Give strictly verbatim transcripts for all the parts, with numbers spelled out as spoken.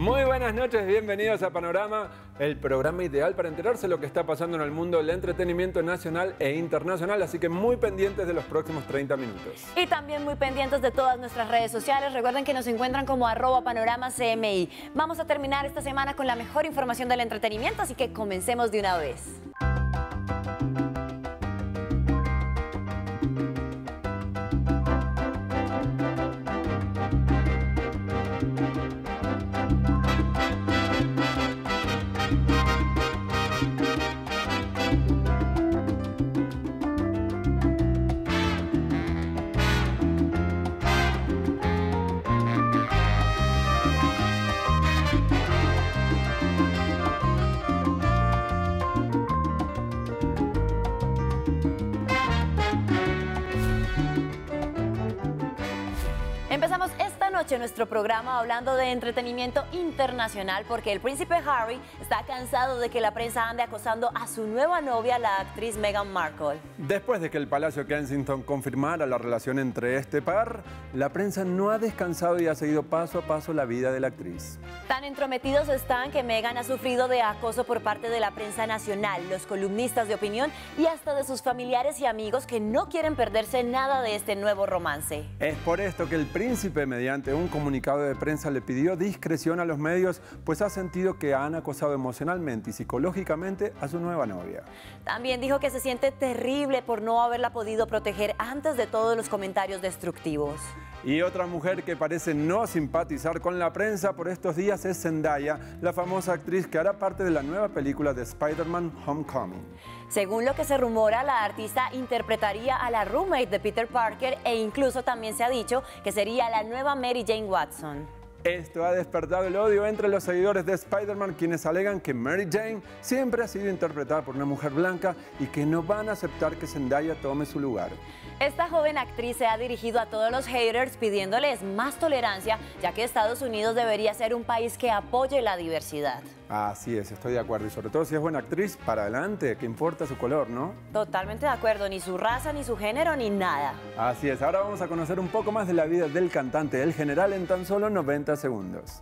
Muy buenas noches, bienvenidos a Panorama, el programa ideal para enterarse de lo que está pasando en el mundo del entretenimiento nacional e internacional, así que muy pendientes de los próximos treinta minutos. Y también muy pendientes de todas nuestras redes sociales. Recuerden que nos encuentran como arroba panorama C M I. Vamos a terminar esta semana con la mejor información del entretenimiento, así que comencemos de una vez. Empezamos esta noche nuestro programa hablando de entretenimiento internacional porque el príncipe Harry está cansado de que la prensa ande acosando a su nueva novia, la actriz Meghan Markle. Después de que el Palacio Kensington confirmara la relación entre este par, la prensa no ha descansado y ha seguido paso a paso la vida de la actriz. Tan entrometidos están que Meghan ha sufrido de acoso por parte de la prensa nacional, los columnistas de opinión y hasta de sus familiares y amigos que no quieren perderse nada de este nuevo romance. Es por esto que el príncipe, mediante un comunicado de prensa, le pidió discreción a los medios, pues ha sentido que han acosado emocionalmente y psicológicamente a su nueva novia. También dijo que se siente terrible por no haberla podido proteger antes de todos los comentarios destructivos. Y otra mujer que parece no simpatizar con la prensa por estos días es Zendaya, la famosa actriz que hará parte de la nueva película de Spider-Man Homecoming. Según lo que se rumora, la artista interpretaría a la roommate de Peter Parker e incluso también se ha dicho que sería la nueva Mary Jane Watson. Esto ha despertado el odio entre los seguidores de Spider-Man, quienes alegan que Mary Jane siempre ha sido interpretada por una mujer blanca y que no van a aceptar que Zendaya tome su lugar. Esta joven actriz se ha dirigido a todos los haters pidiéndoles más tolerancia, ya que Estados Unidos debería ser un país que apoye la diversidad. Así es, estoy de acuerdo. Y sobre todo si es buena actriz, para adelante, que importa su color, ¿no? Totalmente de acuerdo, ni su raza, ni su género, ni nada. Así es, ahora vamos a conocer un poco más de la vida del cantante El General en tan solo noventa segundos.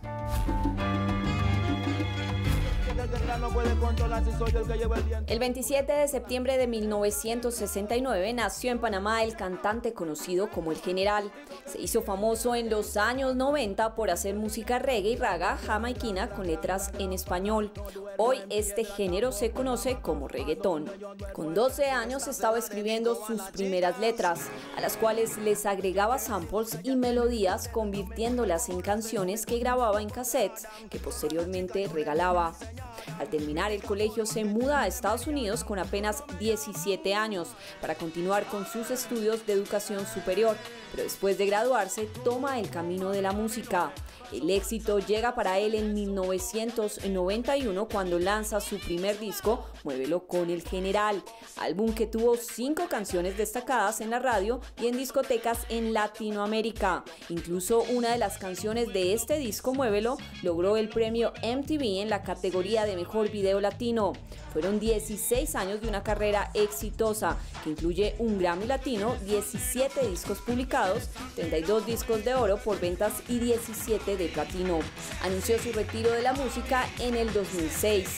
El veintisiete de septiembre de mil novecientos sesenta y nueve nació en Panamá el cantante conocido como El General. Se hizo famoso en los años noventa por hacer música reggae y raga jamaiquina con letras en español. Hoy este género se conoce como reggaetón. Con doce años estaba escribiendo sus primeras letras, a las cuales les agregaba samples y melodías, convirtiéndolas en canciones que grababa en cassettes que posteriormente regalaba. Al terminar el colegio se muda a Estados Unidos con apenas diecisiete años para continuar con sus estudios de educación superior, pero después de graduarse toma el camino de la música. El éxito llega para él en mil novecientos noventa y uno cuando lanza su primer disco, Muévelo con El General, álbum que tuvo cinco canciones destacadas en la radio y en discotecas en Latinoamérica. Incluso una de las canciones de este disco, Muévelo, logró el premio M T V en la categoría de Mejor Video Latino. Fueron dieciséis años de una carrera exitosa que incluye un Grammy Latino, diecisiete discos publicados, treinta y dos discos de oro por ventas y diecisiete de platino. Anunció su retiro de la música en el dos mil seis.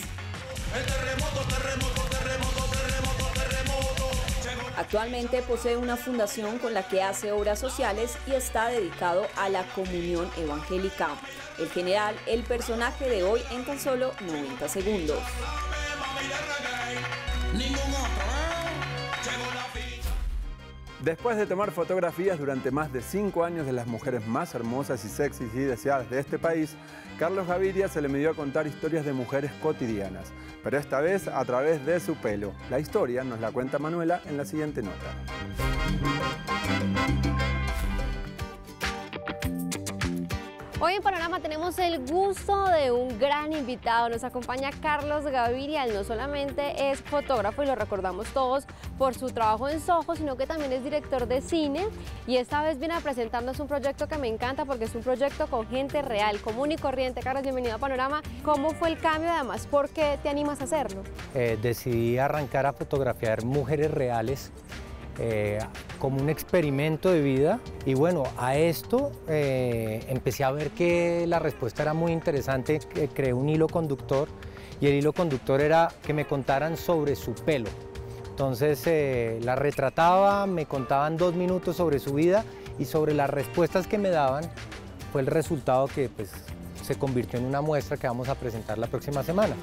Actualmente posee una fundación con la que hace obras sociales y está dedicado a la comunión evangélica. El General, el personaje de hoy en tan solo noventa segundos. Después de tomar fotografías durante más de cinco años de las mujeres más hermosas y sexys y deseadas de este país, Carlos Gaviria se le midió a contar historias de mujeres cotidianas, pero esta vez a través de su pelo. La historia nos la cuenta Manuela en la siguiente nota. Hoy en Panorama tenemos el gusto de un gran invitado. Nos acompaña Carlos Gaviria. Él no solamente es fotógrafo y lo recordamos todos por su trabajo en Soho, sino que también es director de cine y esta vez viene a presentarnos un proyecto que me encanta porque es un proyecto con gente real, común y corriente. Carlos, bienvenido a Panorama. ¿Cómo fue el cambio? Además, ¿por qué te animas a hacerlo? Eh, decidí arrancar a fotografiar mujeres reales eh, como un experimento de vida. Y bueno, a esto eh, empecé a ver que la respuesta era muy interesante, que creé un hilo conductor y el hilo conductor era que me contaran sobre su pelo. Entonces eh, la retrataba, me contaban dos minutos sobre su vida y sobre las respuestas que me daban fue el resultado que pues, se convirtió en una muestra que vamos a presentar la próxima semana.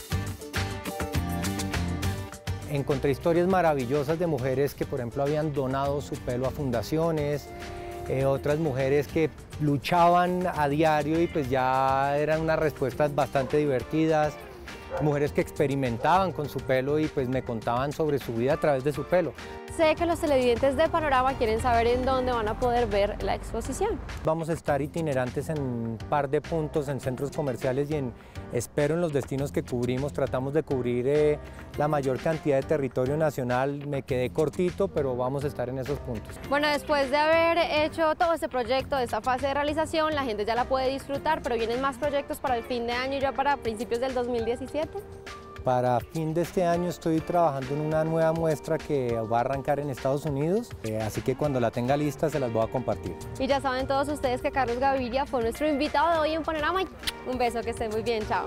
Encontré historias maravillosas de mujeres que, por ejemplo, habían donado su pelo a fundaciones, eh, otras mujeres que luchaban a diario y pues ya eran unas respuestas bastante divertidas, mujeres que experimentaban con su pelo y pues me contaban sobre su vida a través de su pelo. Sé que los televidentes de Panorama quieren saber en dónde van a poder ver la exposición. Vamos a estar itinerantes en un par de puntos, en centros comerciales y en, espero en los destinos que cubrimos. Tratamos de cubrir eh, la mayor cantidad de territorio nacional. Me quedé cortito, pero vamos a estar en esos puntos. Bueno, después de haber hecho todo este proyecto, esta fase de realización, la gente ya la puede disfrutar, pero vienen más proyectos para el fin de año y ya para principios del dos mil diecisiete. Para fin de este año estoy trabajando en una nueva muestra que va a arrancar en Estados Unidos, eh, así que cuando la tenga lista se las voy a compartir. Y ya saben todos ustedes que Carlos Gaviria fue nuestro invitado de hoy en Panorama. Un beso, que estén muy bien, chao.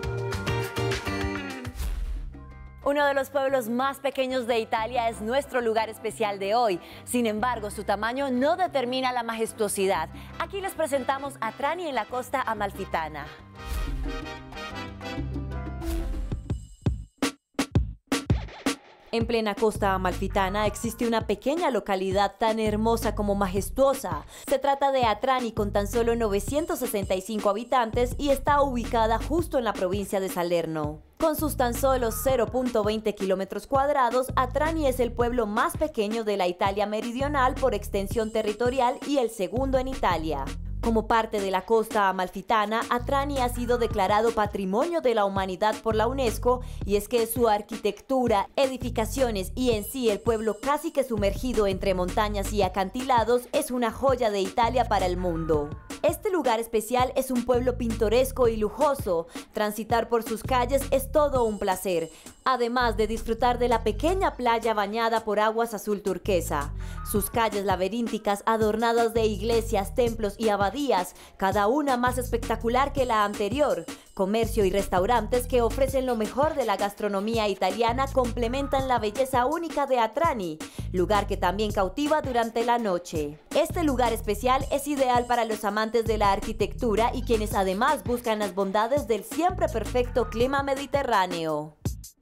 Uno de los pueblos más pequeños de Italia es nuestro lugar especial de hoy. Sin embargo, su tamaño no determina la majestuosidad. Aquí les presentamos a Trani en la costa amalfitana. En plena costa amalfitana existe una pequeña localidad tan hermosa como majestuosa. Se trata de Atrani, con tan solo novecientos sesenta y cinco habitantes y está ubicada justo en la provincia de Salerno. Con sus tan solo cero punto veinte kilómetros cuadrados, Atrani es el pueblo más pequeño de la Italia meridional por extensión territorial y el segundo en Italia. Como parte de la costa amalfitana, Atrani ha sido declarado Patrimonio de la Humanidad por la UNESCO, y es que su arquitectura, edificaciones y en sí el pueblo casi que sumergido entre montañas y acantilados es una joya de Italia para el mundo. Este lugar especial es un pueblo pintoresco y lujoso. Transitar por sus calles es todo un placer, además de disfrutar de la pequeña playa bañada por aguas azul turquesa. Sus calles laberínticas adornadas de iglesias, templos y abadías, cada una más espectacular que la anterior. Comercio y restaurantes que ofrecen lo mejor de la gastronomía italiana complementan la belleza única de Atrani, lugar que también cautiva durante la noche. Este lugar especial es ideal para los amantes de la arquitectura y quienes además buscan las bondades del siempre perfecto clima mediterráneo.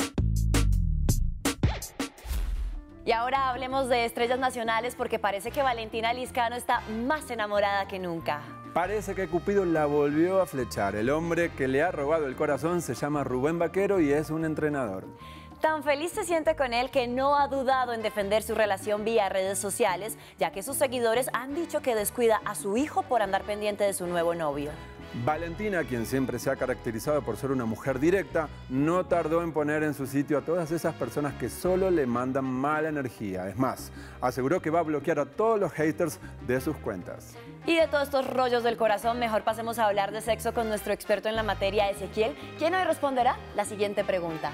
Y ahora hablemos de estrellas nacionales, porque parece que Valentina Lizcano está más enamorada que nunca. Parece que Cupido la volvió a flechar. El hombre que le ha robado el corazón se llama Rubén Vaquero y es un entrenador. Tan feliz se siente con él que no ha dudado en defender su relación vía redes sociales, ya que sus seguidores han dicho que descuida a su hijo por andar pendiente de su nuevo novio. Valentina, quien siempre se ha caracterizado por ser una mujer directa, no tardó en poner en su sitio a todas esas personas que solo le mandan mala energía. Es más, aseguró que va a bloquear a todos los haters de sus cuentas. Y de todos estos rollos del corazón, mejor pasemos a hablar de sexo con nuestro experto en la materia, Ezequiel, quien hoy responderá la siguiente pregunta.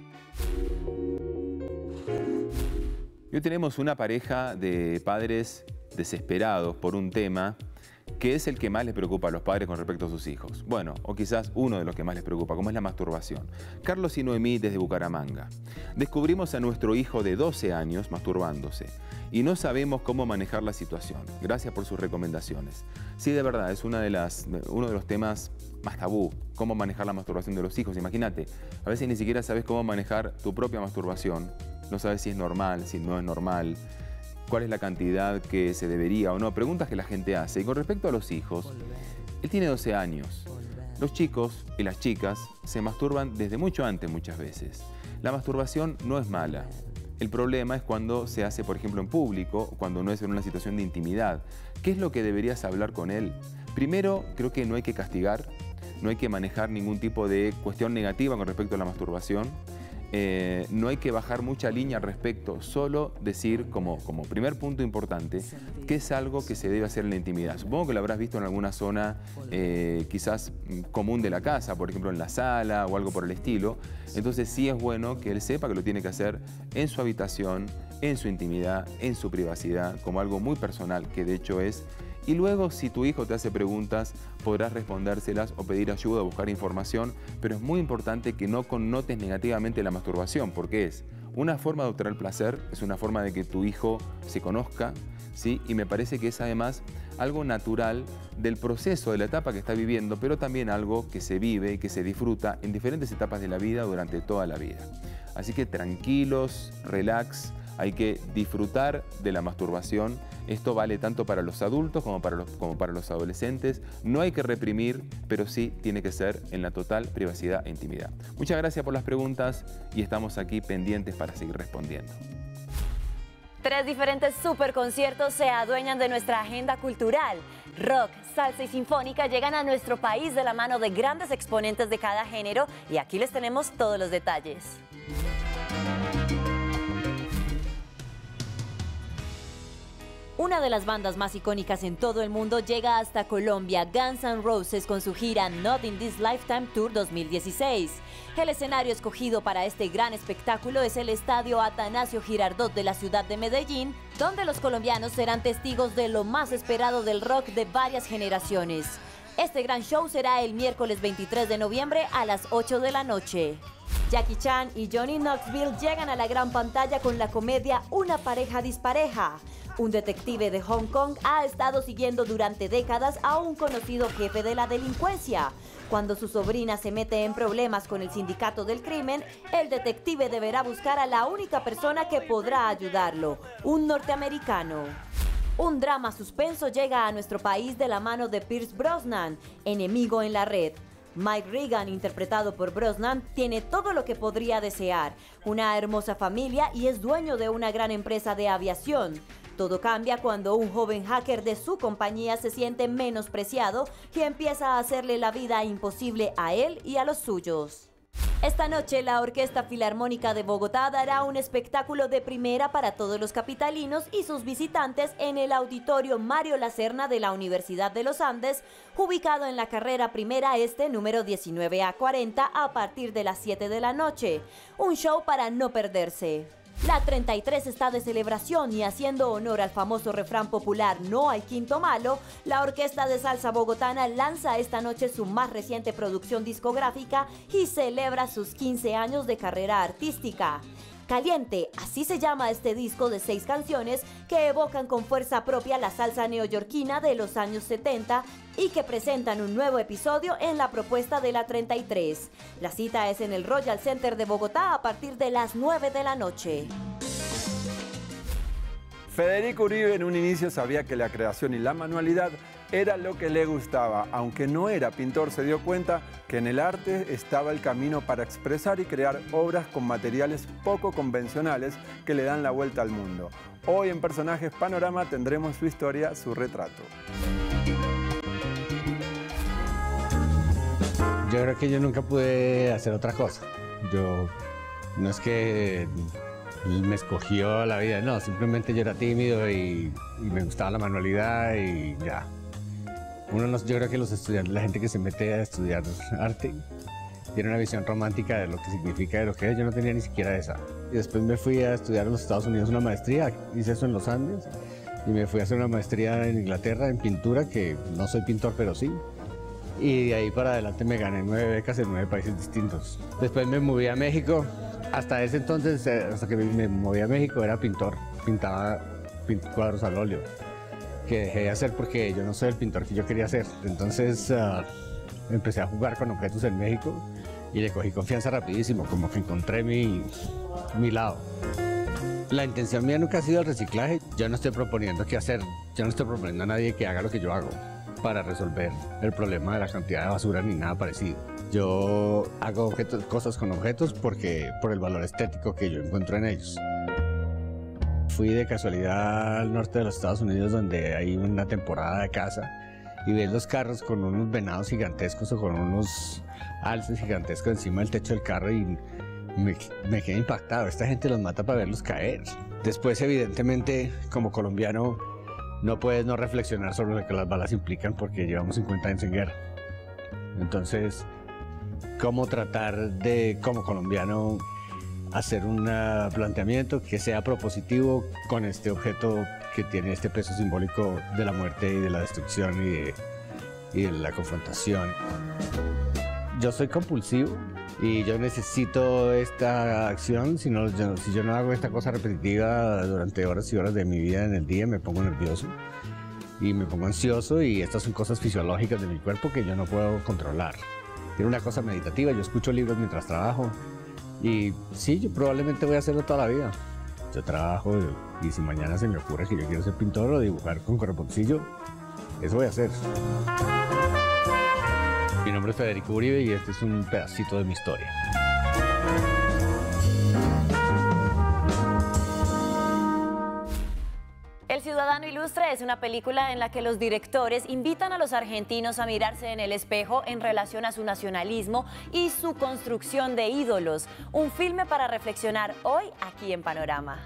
Hoy tenemos una pareja de padres desesperados por un tema que es el que más les preocupa a los padres con respecto a sus hijos. Bueno, o quizás uno de los que más les preocupa, como es la masturbación. Carlos y Noemí, desde Bucaramanga. Descubrimos a nuestro hijo de doce años masturbándose y no sabemos cómo manejar la situación. Gracias por sus recomendaciones. Sí, de verdad, es una de las, uno de los temas más tabú, cómo manejar la masturbación de los hijos. Imagínate, a veces ni siquiera sabes cómo manejar tu propia masturbación. No sabes si es normal, si no es normal, cuál es la cantidad que se debería o no. Preguntas que la gente hace. Y con respecto a los hijos, él tiene doce años. Los chicos y las chicas se masturban desde mucho antes muchas veces. La masturbación no es mala. El problema es cuando se hace, por ejemplo, en público, cuando no es en una situación de intimidad. ¿Qué es lo que deberías hablar con él? Primero, creo que no hay que castigar, no hay que manejar ningún tipo de cuestión negativa con respecto a la masturbación. Eh, no hay que bajar mucha línea al respecto, solo decir como, como primer punto importante que es algo que se debe hacer en la intimidad. Supongo que lo habrás visto en alguna zona eh, quizás común de la casa, por ejemplo en la sala o algo por el estilo. Entonces sí es bueno que él sepa que lo tiene que hacer en su habitación, en su intimidad, en su privacidad, como algo muy personal, que de hecho es. Y luego, si tu hijo te hace preguntas, podrás respondérselas o pedir ayuda o buscar información, pero es muy importante que no connotes negativamente la masturbación, porque es una forma de obtener placer, es una forma de que tu hijo se conozca, ¿sí? Y me parece que es además algo natural del proceso, de la etapa que está viviendo, pero también algo que se vive y que se disfruta en diferentes etapas de la vida durante toda la vida. Así que tranquilos, relax, hay que disfrutar de la masturbación. Esto vale tanto para los adultos como para los, como para los adolescentes. No hay que reprimir, pero sí tiene que ser en la total privacidad e intimidad. Muchas gracias por las preguntas y estamos aquí pendientes para seguir respondiendo. Tres diferentes superconciertos se adueñan de nuestra agenda cultural. Rock, salsa y sinfónica llegan a nuestro país de la mano de grandes exponentes de cada género y aquí les tenemos todos los detalles. Una de las bandas más icónicas en todo el mundo llega hasta Colombia, Guns N' Roses, con su gira Not in This Lifetime Tour dos mil dieciséis. El escenario escogido para este gran espectáculo es el Estadio Atanasio Girardot de la ciudad de Medellín, donde los colombianos serán testigos de lo más esperado del rock de varias generaciones. Este gran show será el miércoles veintitrés de noviembre a las ocho de la noche. Jackie Chan y Johnny Knoxville llegan a la gran pantalla con la comedia Una pareja dispareja. Un detective de Hong Kong ha estado siguiendo durante décadas a un conocido jefe de la delincuencia. Cuando su sobrina se mete en problemas con el sindicato del crimen, el detective deberá buscar a la única persona que podrá ayudarlo, un norteamericano. Un drama suspenso llega a nuestro país de la mano de Pierce Brosnan, Enemigo en la red. Mike Regan, interpretado por Brosnan, tiene todo lo que podría desear, una hermosa familia y es dueño de una gran empresa de aviación. Todo cambia cuando un joven hacker de su compañía se siente menospreciado y empieza a hacerle la vida imposible a él y a los suyos. Esta noche la Orquesta Filarmónica de Bogotá dará un espectáculo de primera para todos los capitalinos y sus visitantes en el Auditorio Mario Lacerna de la Universidad de los Andes, ubicado en la carrera Primera Este número diecinueve A cuarenta a partir de las siete de la noche. Un show para no perderse. La treinta y tres está de celebración y haciendo honor al famoso refrán popular "No hay quinto malo", la Orquesta de Salsa Bogotana lanza esta noche su más reciente producción discográfica y celebra sus quince años de carrera artística. Caliente, así se llama este disco de seis canciones que evocan con fuerza propia la salsa neoyorquina de los años setenta y que presentan un nuevo episodio en la propuesta de la treinta y tres. La cita es en el Royal Center de Bogotá a partir de las nueve de la noche. Federico Uribe en un inicio sabía que la creación y la manualidad era lo que le gustaba. Aunque no era pintor, se dio cuenta que en el arte estaba el camino para expresar y crear obras con materiales poco convencionales que le dan la vuelta al mundo. Hoy en Personajes Panorama tendremos su historia, su retrato. Yo creo que yo nunca pude hacer otra cosa. Yo no es que me escogió la vida, no, simplemente yo era tímido y, y me gustaba la manualidad y ya. Uno no, yo creo que los estudiantes, la gente que se mete a estudiar arte, tiene una visión romántica de lo que significa, de lo que es. Yo no tenía ni siquiera esa. Y después me fui a estudiar en los Estados Unidos una maestría, hice eso en los Andes, y me fui a hacer una maestría en Inglaterra en pintura, que no soy pintor, pero sí. Y de ahí para adelante me gané nueve becas en nueve países distintos. Después me moví a México. Hasta ese entonces, hasta que me moví a México, era pintor. Pintaba cuadros al óleo, que dejé de hacer porque yo no soy el pintor que yo quería ser. Entonces uh, empecé a jugar con objetos en México y le cogí confianza rapidísimo, como que encontré mi, mi lado. La intención mía nunca ha sido el reciclaje. Yo no estoy proponiendo qué hacer, yo no estoy proponiendo a nadie que haga lo que yo hago para resolver el problema de la cantidad de basura ni nada parecido. Yo hago objetos, cosas con objetos porque, por el valor estético que yo encuentro en ellos. Fui de casualidad al norte de los Estados Unidos, donde hay una temporada de caza, y ves los carros con unos venados gigantescos o con unos alces gigantescos encima del techo del carro y me, me quedé impactado. Esta gente los mata para verlos caer. Después, evidentemente, como colombiano, no puedes no reflexionar sobre lo que las balas implican porque llevamos cincuenta años en guerra. Entonces, ¿cómo tratar de, como colombiano, hacer un uh, planteamiento que sea propositivo con este objeto que tiene este peso simbólico de la muerte y de la destrucción y de, y de la confrontación. Yo soy compulsivo y yo necesito esta acción, si, no, yo, si yo no hago esta cosa repetitiva durante horas y horas de mi vida en el día, me pongo nervioso y me pongo ansioso, y estas son cosas fisiológicas de mi cuerpo que yo no puedo controlar. Tiene una cosa meditativa, yo escucho libros mientras trabajo y sí, yo probablemente voy a hacerlo toda la vida. Yo trabajo y, y si mañana se me ocurre que yo quiero ser pintor o dibujar con correponcillo, eso voy a hacer. Mi nombre es Federico Uribe y este es un pedacito de mi historia. El Ciudadano Ilustre es una película en la que los directores invitan a los argentinos a mirarse en el espejo en relación a su nacionalismo y su construcción de ídolos. Un filme para reflexionar hoy aquí en Panorama.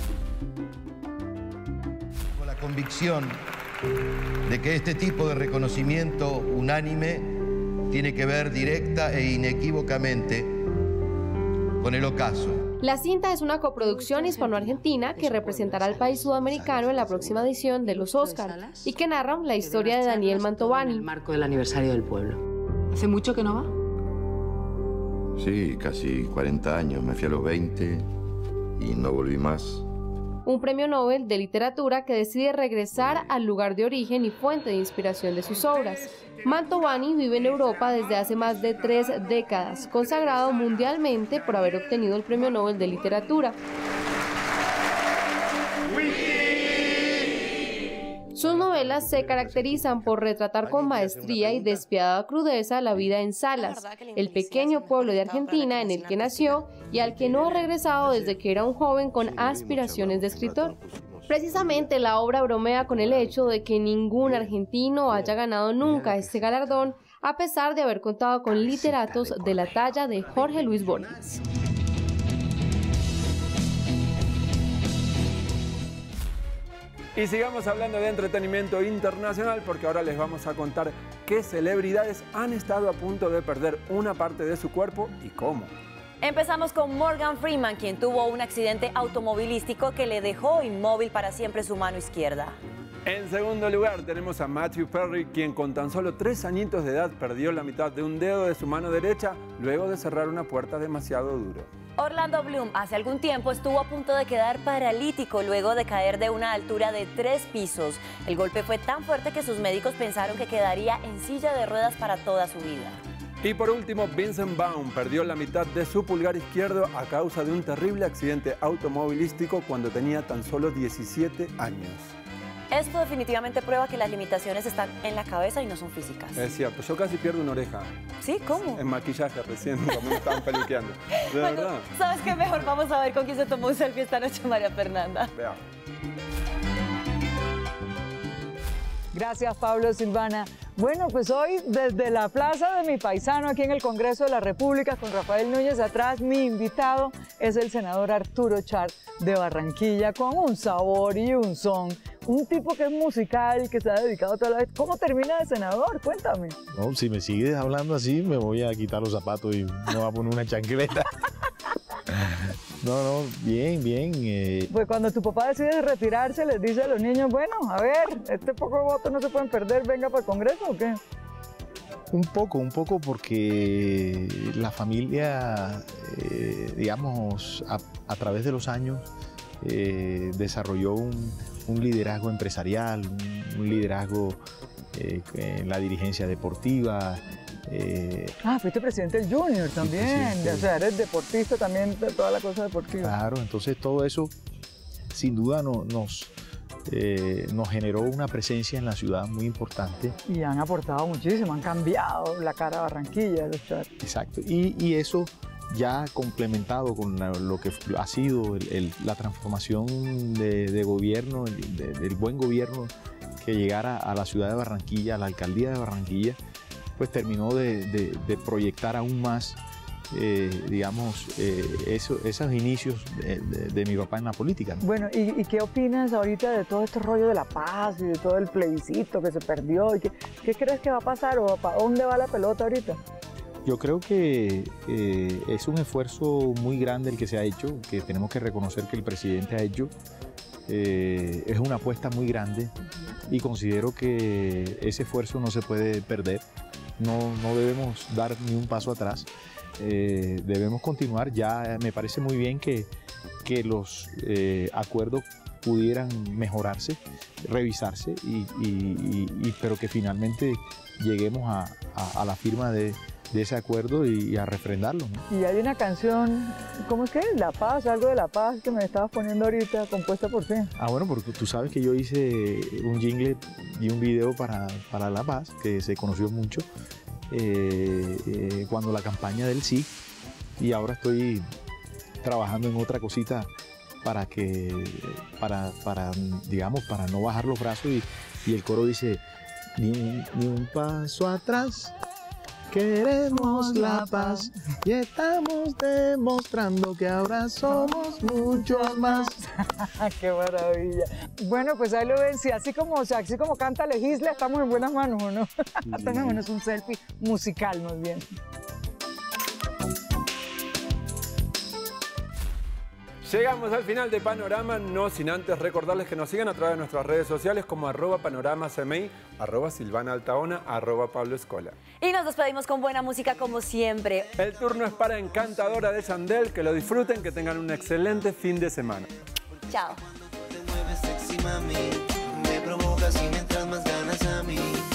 Con la convicción de que este tipo de reconocimiento unánime tiene que ver directa e inequívocamente con el ocaso. La cinta es una coproducción hispano-argentina que representará al país sudamericano en la próxima edición de los Oscar y que narra la historia de Daniel Mantovani. En el marco del aniversario del pueblo. ¿Hace mucho que no va? Sí, casi cuarenta años. Me fui a los veinte y no volví más. Un premio Nobel de literatura que decide regresar al lugar de origen y fuente de inspiración de sus obras. Mantovani vive en Europa desde hace más de tres décadas, consagrado mundialmente por haber obtenido el premio Nobel de literatura. Sus novelas se caracterizan por retratar con maestría y despiadada crudeza la vida en Salas, el pequeño pueblo de Argentina en el que nació y al que no ha regresado desde que era un joven con aspiraciones de escritor. Precisamente la obra bromea con el hecho de que ningún argentino haya ganado nunca este galardón, a pesar de haber contado con literatos de la talla de Jorge Luis Borges. Y sigamos hablando de entretenimiento internacional, porque ahora les vamos a contar qué celebridades han estado a punto de perder una parte de su cuerpo y cómo. Empezamos con Morgan Freeman, quien tuvo un accidente automovilístico que le dejó inmóvil para siempre su mano izquierda. En segundo lugar tenemos a Matthew Perry, quien con tan solo tres añitos de edad perdió la mitad de un dedo de su mano derecha luego de cerrar una puerta demasiado duro. Orlando Bloom hace algún tiempo estuvo a punto de quedar paralítico luego de caer de una altura de tres pisos. El golpe fue tan fuerte que sus médicos pensaron que quedaría en silla de ruedas para toda su vida. Y por último, Vincent Vaughn perdió la mitad de su pulgar izquierdo a causa de un terrible accidente automovilístico cuando tenía tan solo diecisiete años. Esto definitivamente prueba que las limitaciones están en la cabeza y no son físicas. Es cierto, yo casi pierdo una oreja. ¿Sí? ¿Cómo? En maquillaje recién, cuando me estaban peluqueando. De bueno, verdad. ¿Sabes qué? Mejor vamos a ver con quién se tomó un selfie esta noche María Fernanda. Veamos. Gracias, Pablo, Silvana. Bueno, pues hoy desde la plaza de mi paisano aquí en el Congreso de la República con Rafael Núñez atrás, mi invitado es el senador Arturo Char de Barranquilla, con un sabor y un son. Un tipo que es musical, que se ha dedicado toda la vez. ¿Cómo termina de senador? Cuéntame. No, si me sigues hablando así, me voy a quitar los zapatos y me voy a poner una chancleta. No, no, bien, bien. Eh. Pues cuando tu papá decide retirarse, les dice a los niños, bueno, a ver, este poco voto no se pueden perder, venga para el Congreso, ¿o qué? Un poco, un poco porque la familia, eh, digamos, a, a través de los años eh, desarrolló un, un liderazgo empresarial, un, un liderazgo eh, en la dirigencia deportiva. Eh, ah, fuiste presidente del Junior también, o sea, eres deportista también, de toda la cosa deportiva. Claro, entonces todo eso sin duda no, nos, eh, nos generó una presencia en la ciudad muy importante. Y han aportado muchísimo, han cambiado la cara de Barranquilla. Exacto, y, y eso ya complementado con la, lo que ha sido el, el, la transformación de, de gobierno, de, del buen gobierno que llegara a la ciudad de Barranquilla, a la alcaldía de Barranquilla, pues terminó de, de, de proyectar aún más, eh, digamos, eh, eso, esos inicios de, de, de mi papá en la política, ¿no? Bueno, ¿y, ¿y qué opinas ahorita de todo este rollo de la paz y de todo el plebiscito que se perdió? ¿Y qué, qué crees que va a pasar o para dónde va la pelota ahorita? Yo creo que eh, es un esfuerzo muy grande el que se ha hecho, que tenemos que reconocer que el presidente ha hecho. Eh, es una apuesta muy grande y considero que ese esfuerzo no se puede perder. No, no debemos dar ni un paso atrás. Eh, debemos continuar. Ya me parece muy bien que, que los eh, acuerdos pudieran mejorarse, revisarse, y, y, y, pero que finalmente lleguemos a, a, a la firma de, de ese acuerdo y, y a refrendarlo, ¿no? Y hay una canción, ¿cómo es que es? La Paz, algo de La Paz que me estabas poniendo ahorita, compuesta por ti. Ah, bueno, porque tú sabes que yo hice un jingle y un video para, para La Paz, que se conoció mucho eh, eh, cuando la campaña del sí, y ahora estoy trabajando en otra cosita para que, para, para, digamos, para no bajar los brazos, y, y el coro dice, ni un, ni un paso atrás, queremos la paz y estamos demostrando que ahora somos muchos más. ¡Qué maravilla! Bueno, pues ahí lo ven, si así como, o sea, así como canta Legisla, estamos en buenas manos, ¿o no? Tomémonos un selfie musical, más bien. Llegamos al final de Panorama, no sin antes recordarles que nos sigan a través de nuestras redes sociales como arroba panoramacmi, arroba Silvana Altaona, arroba Pablo Escola. Y nos despedimos con buena música como siempre. El turno es para Encantadora de Yandel, que lo disfruten, que tengan un excelente fin de semana. Chao. Me provocas y me entras más ganas a mí.